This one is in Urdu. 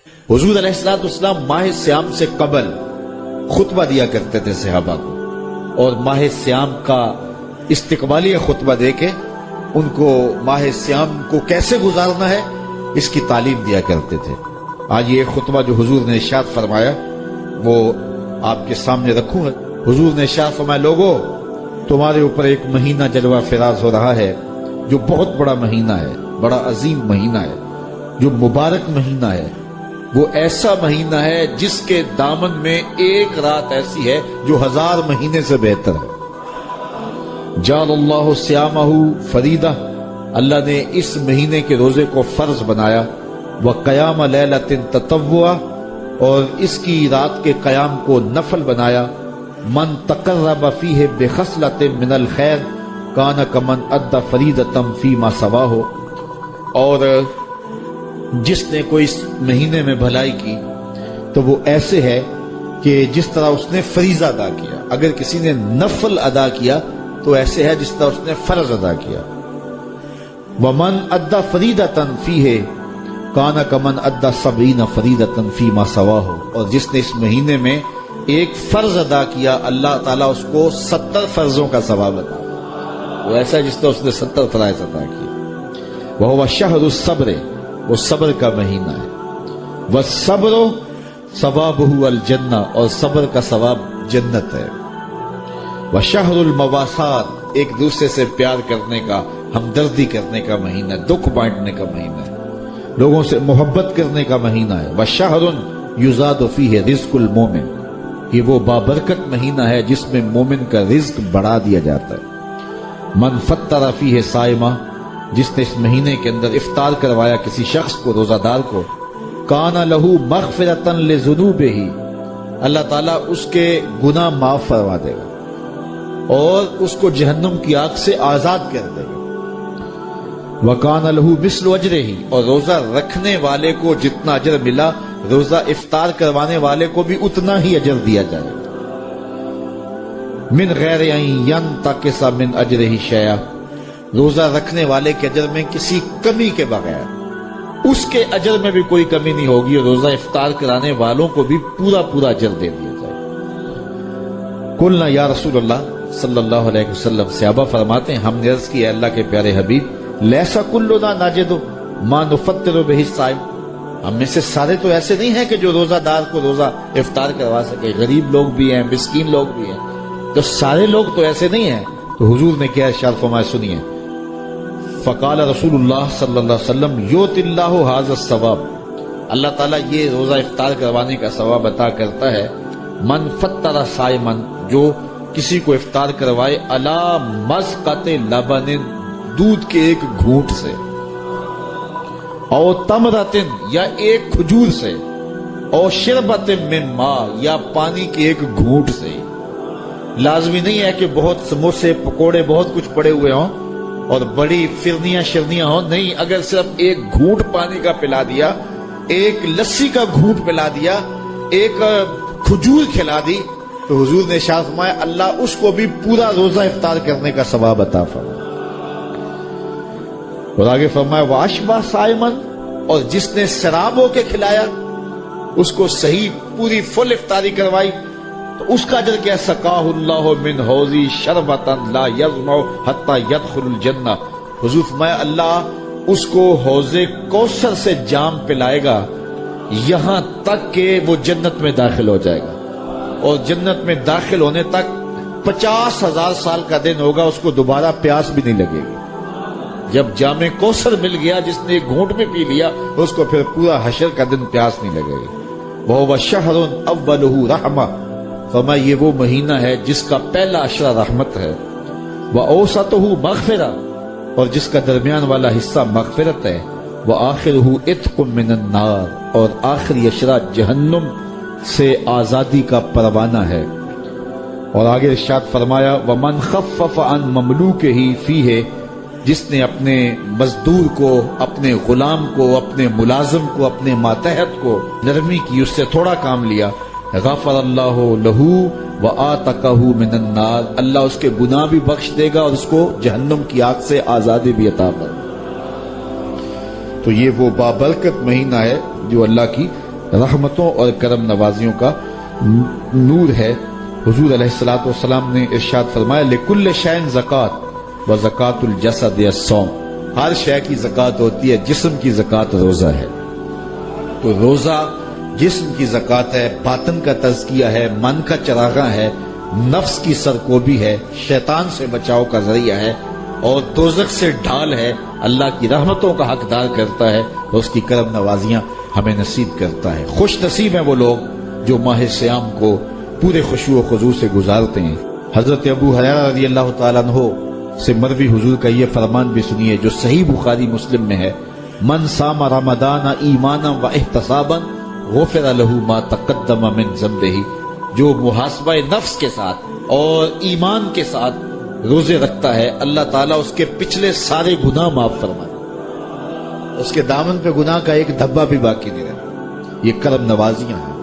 حضور علیہ الصلوۃ والسلام ماہ سیام سے قبل خطبہ دیا کرتے تھے صحابہ کو، اور ماہ سیام کا استقبالیہ خطبہ دے کے ان کو ماہ سیام کو کیسے گزارنا ہے اس کی تعلیم دیا کرتے تھے۔ آج یہ خطبہ جو حضور نے ارشاد فرمایا وہ آپ کے سامنے رکھوں گا۔ حضور نے ارشاد فرمایا، لوگو تمہارے اوپر ایک مہینہ جلوہ فراز ہو رہا ہے جو بہت بڑا مہینہ ہے، بڑا عظیم مہینہ ہے، جو مبارک مہینہ ہے۔ وہ ایسا مہینہ ہے جس کے دامن میں ایک رات ایسی ہے جو 1000 مہینے سے بہتر ہے۔ جعل اللہ صیامہ فریدہ، اللہ نے اس مہینے کے روزے کو فرض بنایا، وقیام لیلۃ تطوع، اور اس کی رات کے قیام کو نفل بنایا۔ من تقرب فیہ بخصلۃ من الخیر کان کمن ادى فریدۃ فیما سواہ، اور جس نے کوئی اس مہینے میں بھلائی کی تو وہ ایسے ہے کہ جس طرح اس نے فریضہ ادا کیا۔ اگر کسی نے نفل ادا کیا تو ایسے ہے جس طرح اس نے فرض ادا کیا۔ ومن ادى فریدۃ فیہ کان کمن ادى 70 فریدۃ فیما سواہ، اور جس نے اس مہینے میں ایک فرض ادا کیا اللہ تعالیٰ اس کو 70 فرضوں کا ثواب عطا۔ وہ ایسا ہے جس طرح اس نے 70 فرائض ادا کیا۔ وہو شہر الصبر، وہ صبر کا مہینہ ہے۔ والصبر ثوابہ الجنہ، اور صبر کا ثواب جنت ہے۔ وشہر المواسات، ایک دوسرے سے پیار کرنے کا، ہمدردی کرنے کا مہینہ، دکھ بانٹنے کا مہینہ ہے، لوگوں سے محبت کرنے کا مہینہ ہے۔ وشہر یزاد فیہ رزق المومن، یہ وہ بابرکت مہینہ ہے جس میں مومن کا رزق بڑھا دیا جاتا ہے۔ من فطر فیہ صائمہ، جس نے اس مہینے کے اندر افطار کروایا کسی شخص کو، روزہ دار کو، کان لہ مغفرۃ لذنوبہ، اللہ تعالیٰ اس کے گناہ معاف فرما دے گا اور اس کو جہنم کی آگ سے آزاد کر دے گا۔ وکان لہ مثل اجرہ، اور روزہ رکھنے والے کو جتنا اجر ملا روزہ افطار کروانے والے کو بھی اتنا ہی اجر دیا جائے گا۔ من غیر ان ینتقص من اجرہ شیئا، روزہ رکھنے والے کے اجر میں کسی کمی کے بغیر اس کے اجر میں بھی کوئی کمی نہیں ہوگی، اور روزہ افطار کرانے والوں کو بھی پورا پورا اجر دے دیا جائے گا۔ قلنا یا رسول اللہ صلی اللہ علیہ وسلم، صحابہ فرماتے ہیں ہم نے عرض کی، اے اللہ کے پیارے حبیب، لیسا کلنا ناجد ما نفطر بہ الصائم، ہم میں سے سارے تو ایسے نہیں ہیں کہ جو روزہ دار کو روزہ افطار کروا سکے، غریب لوگ بھی ہیں، مسکین لوگ بھی ہیں، تو سارے لوگ تو ایسے نہیں ہیں۔ تو حضور نے کیا ارشاد فرمایا، سنیے۔ فقال رسول اللہ صلی اللہ علیہ وسلم، یؤتی اللہ ھذا الثواب، اللہ تعالیٰ یہ روزہ افطار کروانے کا ثواب عطا کرتا ہے۔ من فطر صائما، جو کسی کو افطار کروائے، علی مذقۃ لبن، دودھ کے ایک گھونٹ سے، او تمرۃ، یا ایک کھجور سے، او شربۃ من ماء، یا پانی کے ایک گھونٹ سے۔ لازمی نہیں ہے کہ بہت سموسے پکوڑے بہت کچھ پڑے ہوئے ہوں اور بڑی فرنیاں شرنیاں ہوں، نہیں، اگر صرف ایک گھونٹ پانی کا پلا دیا، ایک لسی کا گھونٹ پلا دیا، ایک کھجور کھلا دی، تو حضور نے ارشاد فرمایا اللہ اس کو بھی پورا روزہ افطار کرنے کا ثواب عطا فرمائے۔ اور آگے فرمایا واشبع صائمن، اور جس نے شراب ہو کے کھلایا، اس کو صحیح پوری فل افطاری کروائی، تو اس کا اجر کیا، سقاہ اللہ من حوضی شربۃ لا یظمأ حتی یدخل الجنہ، حضور فرمایا اللہ اس کو حوض کوثر سے جام پلائے گا یہاں تک کہ وہ جنت میں داخل ہو جائے گا، اور جنت میں داخل ہونے تک 50,000 سال کا دن ہوگا، اس کو دوبارہ پیاس بھی نہیں لگے گی۔ جب جام کوثر مل گیا، جس نے ایک گھونٹ میں پی لیا، اس کو پھر پورا حشر کا دن پیاس نہیں لگے گی۔ وَهُوَ شَهْرٌ أَوَّلُهُ رَحْمَةٌ، فرمایا یہ وہ مہینہ ہے جس کا پہلا عشرہ رحمت ہے۔ وَأَوْسَطُهُ مَغْفِرَةٌ، اور جس کا درمیان والا حصہ مغفرت ہے۔ وَآخِرُهُ عِتْقٌ مِّنَ النَّارِ، اور آخری عشرہ جہنم سے آزادی کا پروانہ ہے۔ اور آگے ارشاد فرمایا وَمَنْ خَفَّفَ عَنْ مَمْلُوكِهِ فِيهِ، جس نے اپنے مزدور کو، اپنے غلام کو، اپنے ملازم کو، اپنے ماتحت کو نرمی کی، اس سے تھوڑا کام لیا، غفر اللہ لہ وآتقہ من النار، اللہ اس کے گناہ بھی بخش دے گا اور اس کو جہنم کی آگ سے آزادی بھی عطا فرمائے۔ تو یہ وہ بابرکت مہینہ ہے جو اللہ کی رحمتوں اور کرم نوازیوں کا نور ہے۔ حضور علیہ الصلوۃ والسلام نے ارشاد فرمایا لکل شیء زکات و زکات الجسد الصوم، ہر شے کی زکات ہوتی ہے، جسم کی زکات روزہ ہے۔ تو روزہ جسم کی زکات ہے، باطن کا تزکیہ ہے، من کا چراغاں ہے، نفس کی سرکوبی ہے، شیطان سے بچاؤ کا ذریعہ ہے، اور دوزخ سے ڈھال ہے، اللہ کی رحمتوں کا حقدار کرتا ہے اور اس کی کرم نوازیاں ہمیں نصیب کرتا ہے۔ خوش نصیب ہیں وہ لوگ جو ماہ سیام کو پورے خشوع و خضوع سے گزارتے ہیں۔ حضرت ابو ہریرہ رضی اللہ تعالیٰ عنہ سے مروی حضور کا یہ فرمان بھی سنیے جو صحیح بخاری مسلم میں ہے، من صام رمضان ایمانا و احتسابا غفر له ما تقدم من ذنبہ، جو محاسبہ نفس کے ساتھ اور ایمان کے ساتھ روزے رکھتا ہے، اللہ تعالیٰ اس کے پچھلے سارے گناہ معاف فرمائے، اس کے دامن پہ گناہ کا ایک دھبا بھی باقی نہیں رہتا۔ یہ کرم نوازیاں ہیں۔